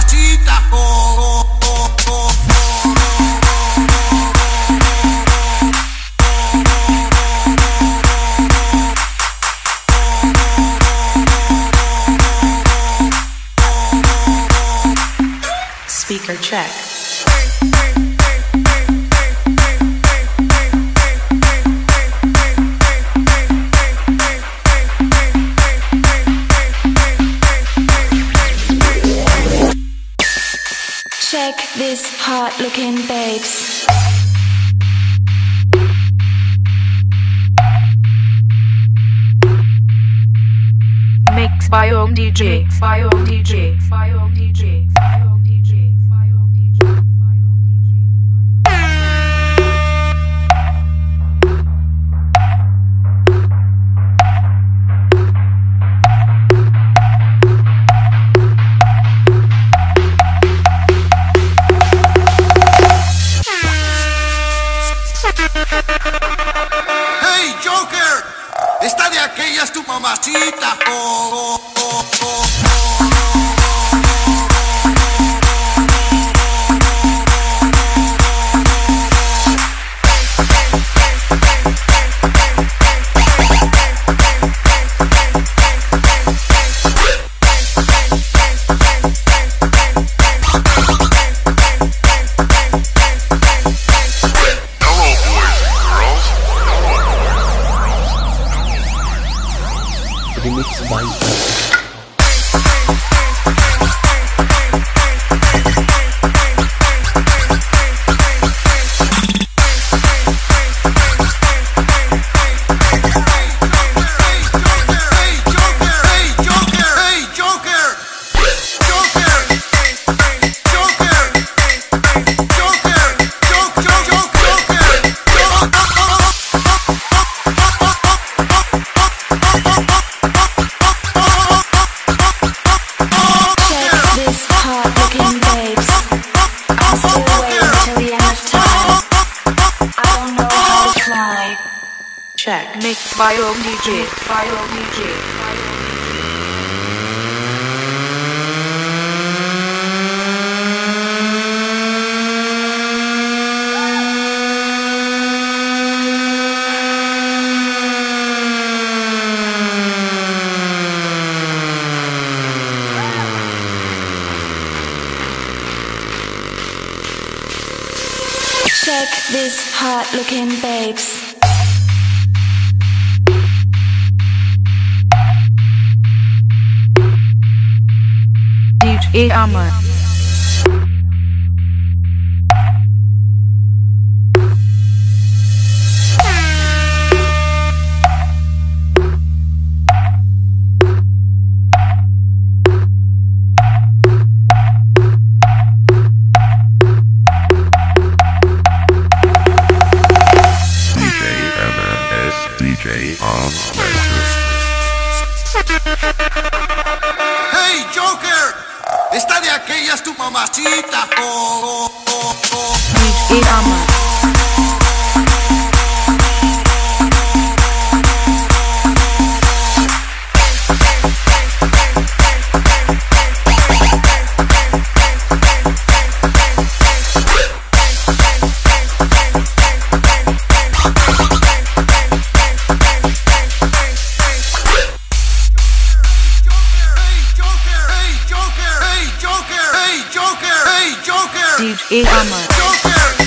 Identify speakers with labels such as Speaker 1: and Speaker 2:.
Speaker 1: mamacita.
Speaker 2: Speaker check.
Speaker 3: Check this hot-looking babes.
Speaker 2: Mix by Om DJ. By Om DJ. By Om DJ.
Speaker 1: Hey Joker, esta de aquella es tu mamacita.
Speaker 4: Remix by
Speaker 2: Check. Mixed by Om DJ. By Om DJ.
Speaker 3: Check this hot-looking babes.
Speaker 2: DJ Amar.
Speaker 5: DJ on
Speaker 1: Hey Joker, esta de aquella es tu mamacita.
Speaker 2: DJ Amar. DJ Amar.
Speaker 1: Joker.